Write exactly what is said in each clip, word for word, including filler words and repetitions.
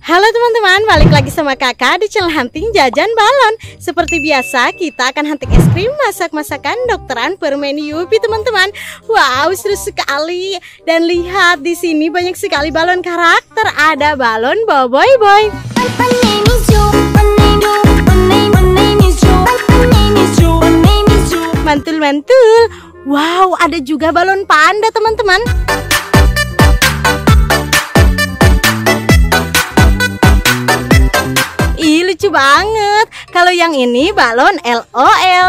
Halo teman-teman, balik lagi sama kakak di channel Hunting Jajan Balon. Seperti biasa, kita akan hunting es krim masak-masakan dokteran permen Yupi teman-teman. Wow, seru sekali. Dan lihat di sini banyak sekali balon karakter. Ada balon Boboiboy Boy. Mantul-mantul. Wow, ada juga balon panda teman-teman. Ih, lucu banget. Kalau yang ini balon L O L.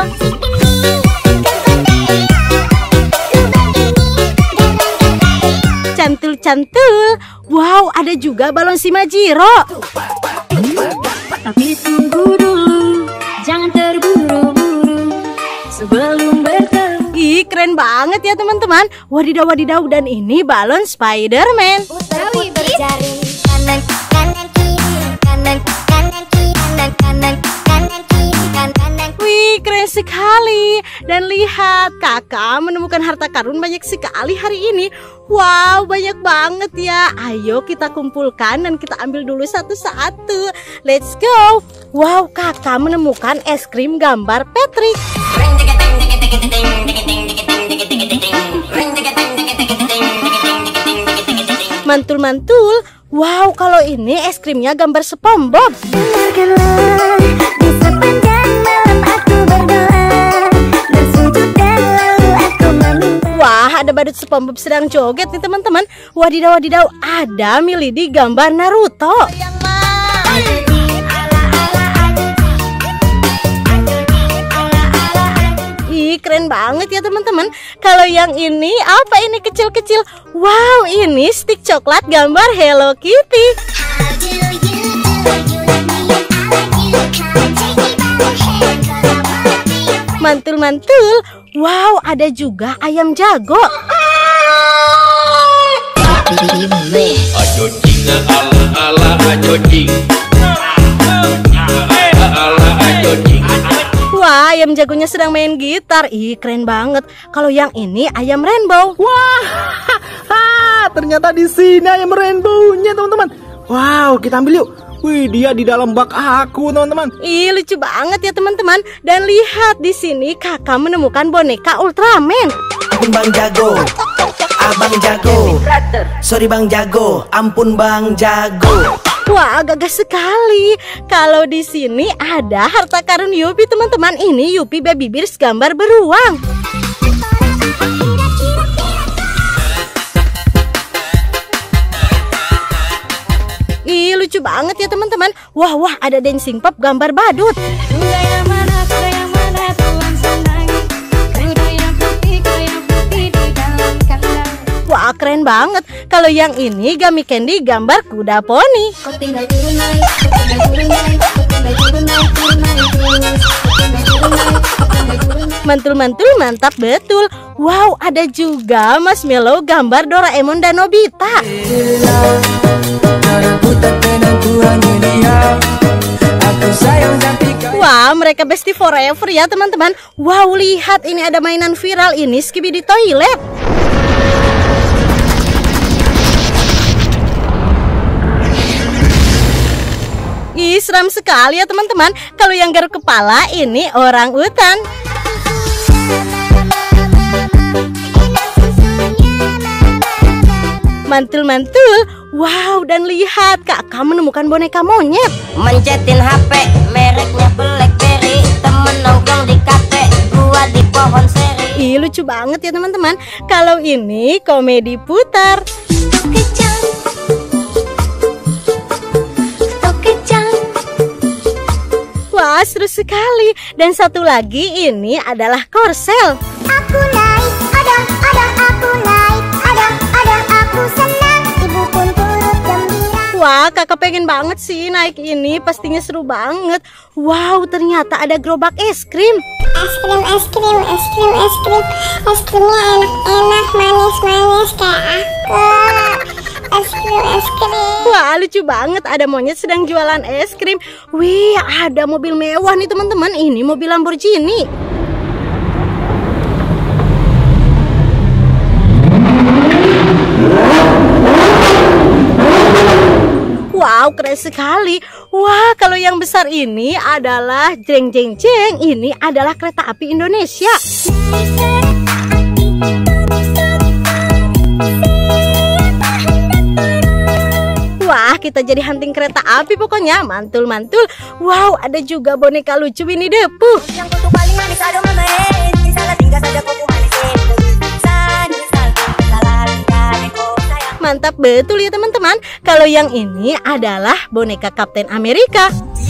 Cantul-cantul. Wow, ada juga balon Shimajiro. Tapi tunggu dulu, jangan terburu-buru sebelum bertemu. Ih, keren banget ya teman-teman. Wadidaw wadidaw, dan ini balon Spider-Man. Putar-putar jari kanan kanan kiri kanan kanan kiri kanan kanan kanan kiri kanan. Wih, keren sekali. Dan lihat, kakak menemukan harta karun banyak sekali hari ini. Wow, banyak banget ya. Ayo kita kumpulkan dan kita ambil dulu satu-satu. Let's go. Wow, kakak menemukan es krim gambar Patrick. Mantul-mantul. Wow, kalau ini es krimnya gambar SpongeBob. Dengarkanlah, di sepanjang malam aku berdoa, bersujud dan lalu aku meminta. Wah, ada badut SpongeBob sedang joget nih teman-teman. Wadidaw wadidaw, ada Milady gambar Naruto. Ih, keren banget ya teman-teman. Kalau yang ini, apa ini kecil-kecil? Wow, ini stick coklat gambar Hello Kitty. Mantul-mantul. Wow, ada juga ayam jago. Ajojing ala ala ajojing. Ala ajojing. Wah, ayam jagonya sedang main gitar. Ih, keren banget. Kalau yang ini ayam rainbow. Wah, ha, ternyata di sini ayam rainbow-nya teman-teman. Wow, kita ambil yuk. Wih, dia di dalam bak aku teman-teman. Ih, lucu banget ya teman-teman. Dan lihat di sini kakak menemukan boneka Ultraman. Ampun Bang Jago, Abang Jago, sorry Bang Jago, ampun Bang Jago. Wah, gagah sekali. Kalau di sini ada harta karun Yupi teman-teman. Ini Yupi Baby Bears gambar beruang. Ih, lucu banget ya teman-teman. Wah wah, ada dancing pop gambar badut. Kuda yang mana, kuda yang mana tuan senangi, kuda yang putih, kuda yang putih di dalam kandang. Wah, keren banget. Kalau yang ini Gummy Candy gambar kuda poni. Kau tinggal turun naik, kau tinggal turun naik, kau tinggal turun naik, turun naik terus, kau tinggal turun naik, kau tinggal turun naik. Mantul-mantul, mantap betul. Wow, ada juga Marshmallow gambar Doraemon dan Nobita. Wah, mereka bestie forever ya teman-teman. Wow, lihat ini ada mainan viral ini, Skibidi Toilet. Ih, seram sekali ya teman-teman. Kalau yang garuk kepala ini orang utan. Mantul-mantul. Wow, dan lihat kakak menemukan boneka monyet. Mencetin H P mereknya BlackBerry, temen nongkrong di kafe, gua di pohon seri. Ih, lucu banget ya teman-teman. Kalau ini komedi putar. Kejang, kau kejang. Wah, seru sekali. Dan satu lagi ini adalah korsel. Aku naik, ada, ada, aku naik, ada, ada, aku senang, ibu pun turut gembira. Wah, kakak pengen banget sih naik ini. Pastinya seru banget. Wow, ternyata ada gerobak es krim. Es krim, es krim, es krim, es krim, es krimnya enak-enak, manis-manis kayak aku. Es krim, es krim. Wah, lucu banget. Ada monyet sedang jualan es krim. Wih, ada mobil mewah nih teman-teman. Ini mobil Lamborghini. Wow, keren sekali. Wah, kalau yang besar ini adalah jeng jeng jeng. Ini adalah kereta api Indonesia. Wah, kita jadi hunting kereta api pokoknya. Mantul-mantul. Wow, ada juga boneka lucu Winnie the Pooh. Yang kutu paling manis ada mama eh. Salah tinggal saja kutu manis eh. Mantap betul ya teman-teman. Kalau yang ini adalah boneka Kapten Amerika.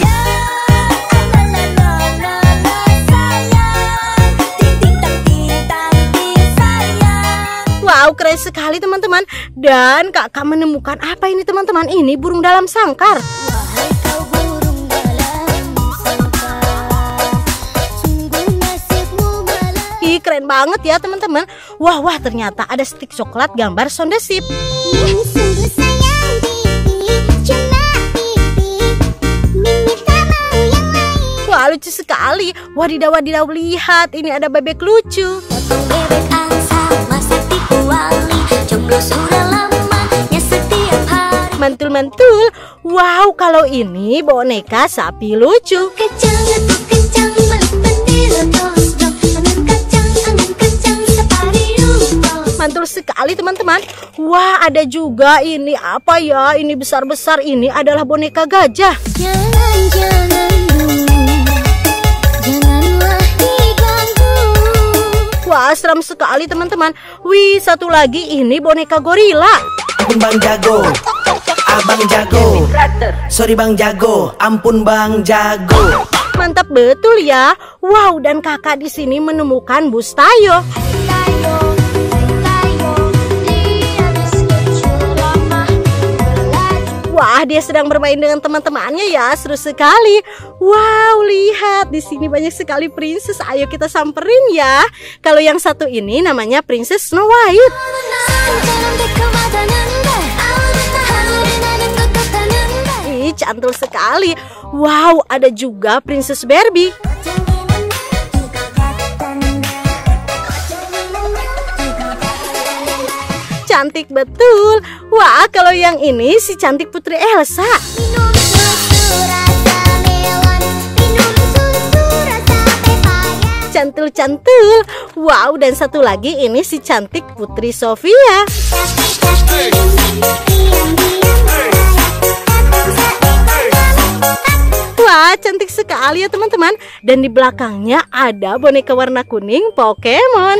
Wow, keren sekali teman-teman. Dan kakak menemukan apa ini teman-teman? Ini burung dalam sangkar. Wahai kau burung dalam sangkar, sungguh nasibmu malang. Ih, keren banget ya teman-teman. Wah, wah, ternyata ada stik coklat gambar sondesip. Ini sungguh sayang pipi, cuma pipi, Mimi tak mau yang lain. Wah, lucu sekali. Wadidaw, wadidaw, lihat. Ini ada bebek lucu. Potong bebek angsa, masak tipu wali, jomblo sudah lamanya setiap hari. Mantul-mantul. Wow, kalau ini boneka sapi lucu. Kacang, letuk kacang, meluk pendil, tos dong, angin kacang, angin kacang, safari rumput. Mantul sekali teman-teman. Wah, ada juga ini apa ya? Ini besar-besar. Ini adalah boneka gajah. Jangan, jangan dulu, janganlah diganggu. Wah, seram sekali teman-teman. Wih, satu lagi ini boneka gorila. Ampun Bang Jago, Abang Jago. Sorry Bang Jago, ampun Bang Jago. Mantap betul ya. Wow, dan kakak di sini menemukan bus Tayo. Tayo, tayo, dia lucu ramah, berlaju. Wah, dia sedang bermain dengan teman-temannya ya. Seru sekali. Wow, lihat di sini banyak sekali princess. Ayo kita samperin ya. Kalau yang satu ini namanya Princess Snow White. Ih, cantul sekali. Wow, ada juga Princess Barbie. Cantik betul. Wah, kalau yang ini si cantik Putri Elsa. Minum susu rasa melon, minum susu rasa pepaya. Cantul-cantul. Wow, dan satu lagi ini si cantik Putri Sofia. Wah, cantik sekali ya teman-teman. Dan di belakangnya ada boneka warna kuning Pokemon.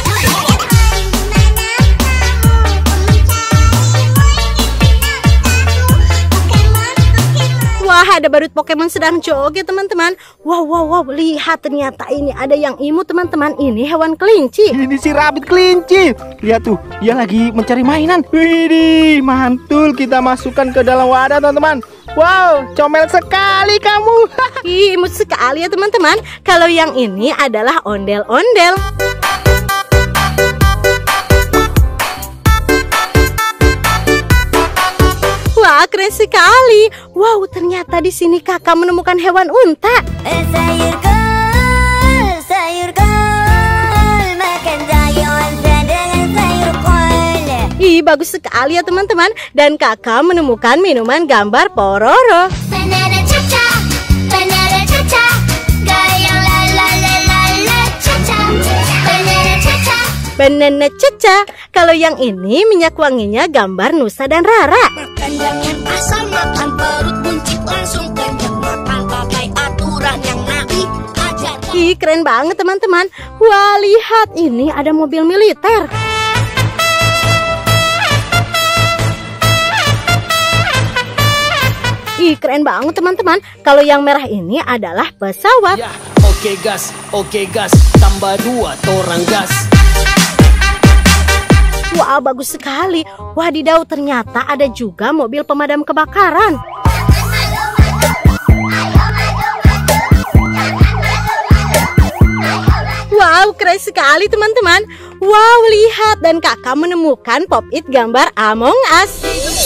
Wah, ada badut Pokemon sedang joget teman-teman. Wow, wow, wow, lihat ternyata ini ada yang imut teman-teman. Ini hewan kelinci. Ini si rabbit kelinci. Lihat tuh, dia lagi mencari mainan. Widih, mantul. Kita masukkan ke dalam wadah teman-teman. Wow, comel sekali kamu. Ih, imut sekali ya teman-teman. Kalau yang ini adalah ondel-ondel. Wah, keren sekali. Wow, ternyata di sini kakak menemukan hewan unta. Eh sayur kol, sayur kol, makan sayur unta dengan sayur kol. Ih, bagus sekali ya teman-teman. Dan kakak menemukan minuman gambar Pororo. Banana cha-cha, banana cha-cha, goyang la la la la la cha-cha, banana cha-cha. Banana Caca. Kalau yang ini minyak wanginya gambar Nusa dan Rara. Makan jangan asal makan, perut buncit langsung kenyang. Makan pakai aturan yang naik aja. Ih, keren banget teman-teman. Wah, lihat ini ada mobil militer. Ih, keren banget teman-teman. Kalau yang merah ini adalah pesawat. Ya, oke gas, oke gas, tambah dua torang gas. Wah, bagus sekali. Wadidaw, ternyata ada juga mobil pemadam kebakaran. Wow, keren sekali teman-teman. Wow, lihat, dan kakak menemukan pop-it gambar Among Us.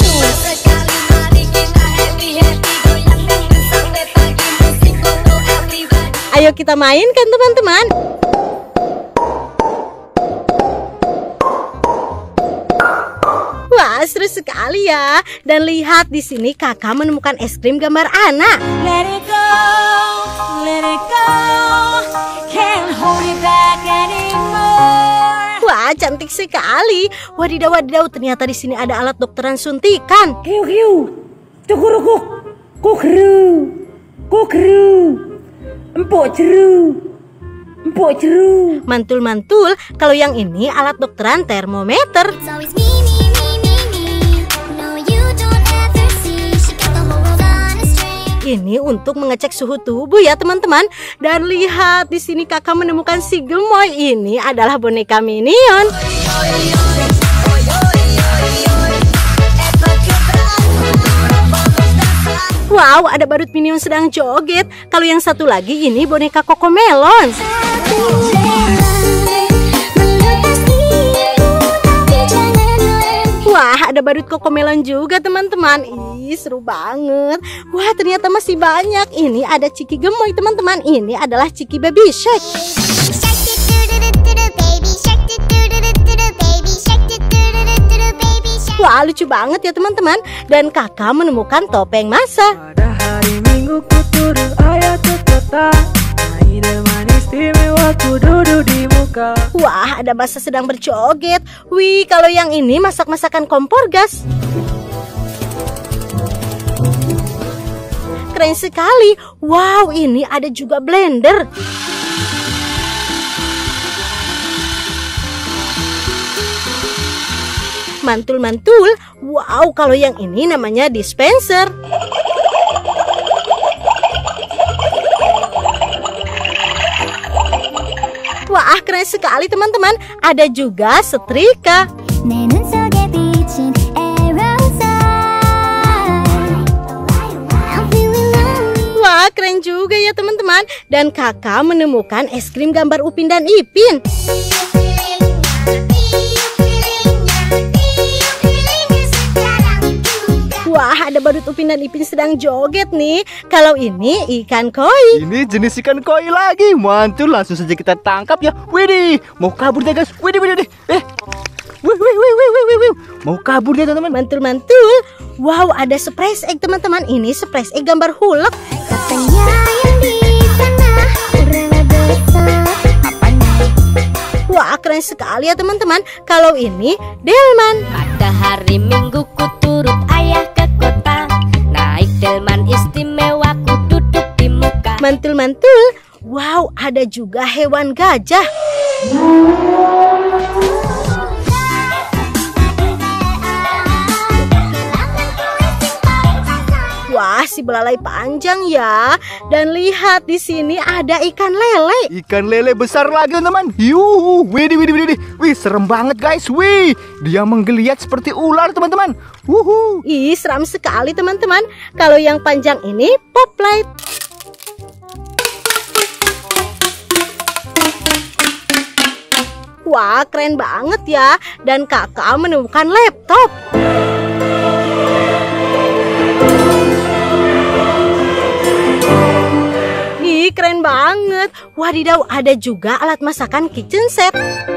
Ayo kita mainkan teman-teman. Wah, Wah, seru sekali ya. Dan lihat di sini kakak menemukan es krim gambar anak. Let it go, let it go, can't hold it back anymore. Wah, cantik sekali. Wadidaw, wadidaw, ternyata di sini ada alat dokteran suntikan. Hiu hiu, cukurukuk, kukru, kukru, empuk jeru, empuk jeru. Mantul-mantul, kalau yang ini alat dokteran termometer. It's always me, me, me, me, me. No, you don't ever see. She got the whole world on a string. Ini untuk mengecek suhu tubuh ya teman-teman. Dan lihat di sini kakak menemukan si gemoy. Ini adalah boneka Minion. Wow, ada badut Minion sedang joget. Kalau yang satu lagi ini boneka Cocomelon. Wah, ada badut Cocomelon juga teman-teman. Ih, seru banget. Wah, ternyata masih banyak. Ini ada Ciki Gemoy teman-teman. Ini adalah Ciki Baby Shark. Wah, lucu banget ya teman-teman. Dan kakak menemukan topeng masa. Pada hari Minggu ku turun ayat ke kota. Ide manis istimewa ku duduk di muka. Wah, ada masa sedang berjoget. Wih, kalau yang ini masak-masakan kompor gas. Keren sekali. Wow, ini ada juga blender. Mantul-mantul. Wow, kalau yang ini namanya dispenser. Wah, keren sekali teman-teman. Ada juga setrika. Wah, keren juga ya teman-teman. Dan kakak menemukan es krim gambar Upin dan Ipin. Wah, ada badut Upin dan Ipin sedang joget nih. Kalau ini ikan koi. Ini jenis ikan koi lagi. Mantul, langsung saja kita tangkap ya. Widih, mau kabur dia guys. Widih, widih, widih. Eh, wih, wih, wih, wih, wih, wih. Mau kabur dia teman-teman. Mantul-mantul. Wow, ada surprise egg teman-teman. Ini surprise egg gambar hulek. Wah, keren sekali ya teman-teman. Kalau ini delman. Pada hari Minggu ku turut ayah ke kota. Naik delman istimewa ku duduk di muka. Mantul-mantul. Wow, ada juga hewan gajah. Wah, si belalai panjang ya. Dan lihat di sini ada ikan lele. Ikan lele besar lagi teman-teman. Yuhu, widih, widih, widih. Wih, serem banget guys. Wih, dia menggeliat seperti ular teman-teman. Wuhu. Ih, seram sekali teman-teman. Kalau yang panjang ini poplight. Wah, keren banget ya. Dan kakak menemukan laptop. Ih, keren banget. Wadidaw, ada juga alat masakan kitchen set.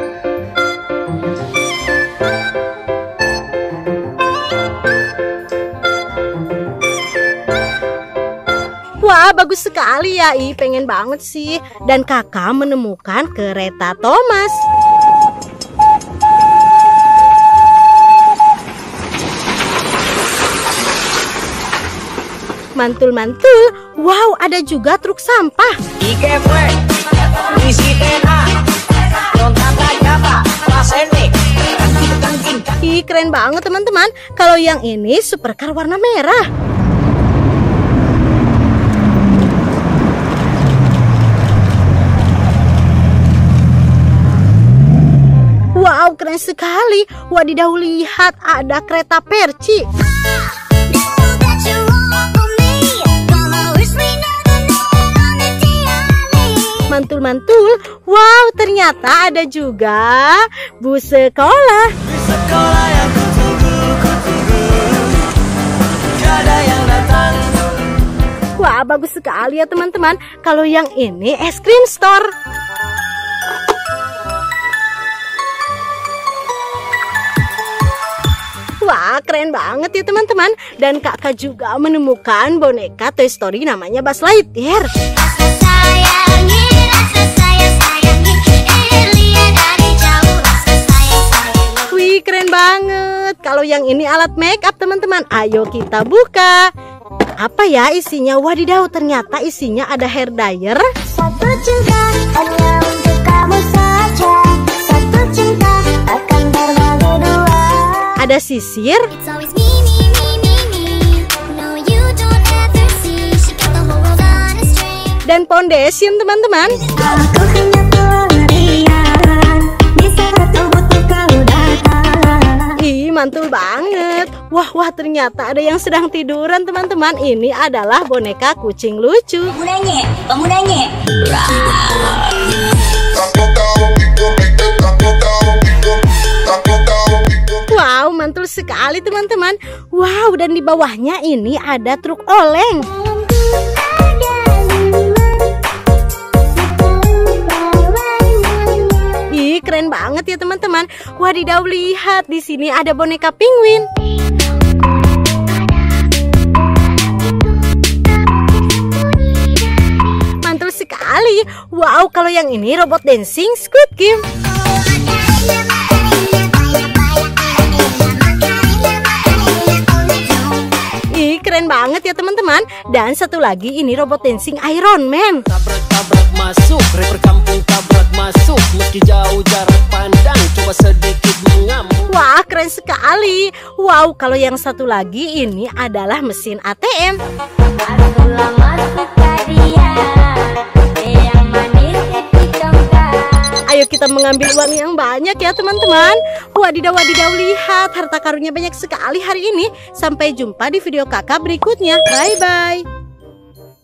Wah, bagus sekali ya. Ih, pengen banget sih. Dan kakak menemukan kereta Thomas. Mantul-mantul. Wow, ada juga truk sampah. Ih, keren banget teman-teman. Kalau yang ini supercar warna merah. Wow, keren sekali. Wadidaw, lihat ada kereta Perci. Mantul-mantul. Wow, ternyata ada juga bus sekolah. Bus sekolah yang kutunggu, kutunggu. Tiada yang datang. Wah, bagus sekali ya teman-teman. Kalau yang ini es krim store. Wah, keren banget ya teman-teman. Dan kakak juga menemukan boneka Toy Story namanya Buzz Lightyear. Rasa sayangi, rasa sayang sayangi, lihat dari jauh rasa sayang sayangi. Wih, keren banget. Kalau yang ini alat make up teman-teman. Ayo kita buka. Apa ya isinya? Wadidaw, ternyata isinya ada hair dryer. Satu cinta hanya untuk kamu saja. Satu cinta akan berbagi dua. Ada sisir. It's always me, me, me, me, me. No, you don't ever see. She got the whole world on a string. Dan foundation teman-teman. Aku hanya pelarian di saat aku butuh kau datang. Ih, mantul banget. Wah, wah, ternyata ada yang sedang tiduran teman-teman. Ini adalah boneka kucing lucu. Penggunanya, penggunanya. Wow, mantul sekali teman-teman. Wow, dan di bawahnya ini ada truk oleng. Ih, keren banget ya teman-teman. Wadidaw, lihat di sini ada boneka penguin. Mantul sekali. Wow, kalau yang ini robot dancing Squid Game. Ih, keren banget ya teman-teman. Dan satu lagi ini robot dancing Iron Man. Tabrak-tabrak masuk, rapper kampung tabrak masuk. Meski jauh jarak pandang, coba sedikit mengamuk. Wah, keren sekali. Wow, kalau yang satu lagi ini adalah mesin A T M. Aku lama suka dia, yang manis hati congkak. Ayo kita mengambil uang yang banyak ya teman-teman. Wadidaw, wadidaw, lihat harta karunnya banyak sekali hari ini. Sampai jumpa di video kakak berikutnya. Bye-bye.